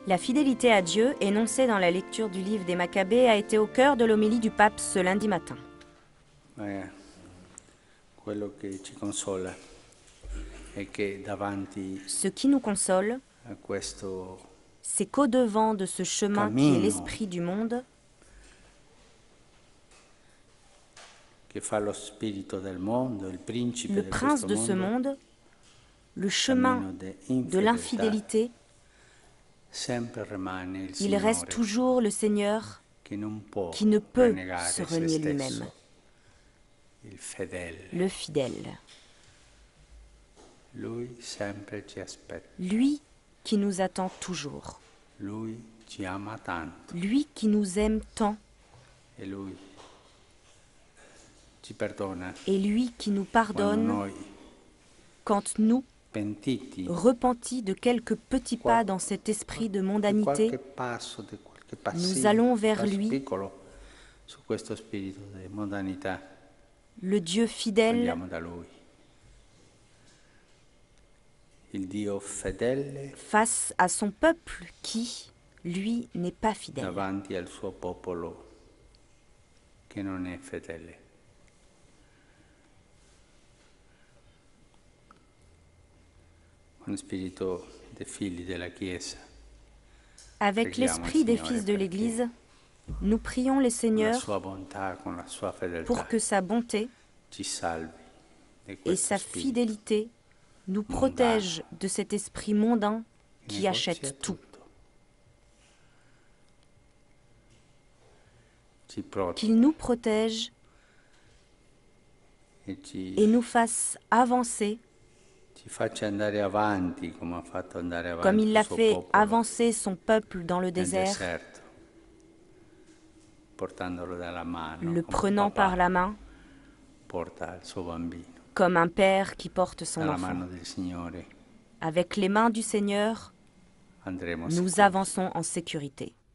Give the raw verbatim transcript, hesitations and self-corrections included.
La fidélité à Dieu, énoncée dans la lecture du livre des Maccabées, a été au cœur de l'homélie du pape ce lundi matin. Eh, quello che ci consola è che davanti Ce qui nous console, a questo c'est qu'au-devant de ce chemin qui est l'esprit du monde, che fa lo spirito del mondo, il principe le di prince questo de ce mondo, monde, le chemin de l'infidélité, sempre rimane il il reste Signore toujours le Seigneur che non può qui ne peut rennegare se se renier lui-même, stesso, il fedele. le fidèle. Lui sempre ci aspetta, Lui qui nous attend toujours, lui ci ama tanto lui qui nous aime tant, e lui ci perdona et lui qui nous quando pardonne noi quand nous, pentiti repentis de quelques petits pas dans cet esprit de di mondanité, qualche passo, di qualche nous passino, allons vers passo lui, piccolo su questo spirito di mondanità, le Dieu fidèle, andiamo da lui. Il Dio fedele face à son peuple qui, lui, n'est pas fidèle. davanti al suo popolo che non è fedele. Con spirito dei figli della Chiesa, Avec Preghiamo l'esprit il des Signore fils de perché l'Église, nous prions les con la seigneurs sua bontà, con la sua fedeltà, pour que sa bonté ci salvi di et questo sa spirito fidélité nous protègent de cet esprit mondain che qui negozia achète tout, tutto. Ci protegge qu'il nous protège e ci, et nous fasse avancer ci faccia andare avanti come ha fatto andare avanti comme il l'a il suo fait popolo avancer son peuple dans le nel désert, deserto, portandolo dalla mano, le come prenant papà par la main porta il suo bambino, comme un père qui porte son dalla enfant. mano del Signore Avec les mains du Seigneur, andremo nous sicuri. avançons en sécurité.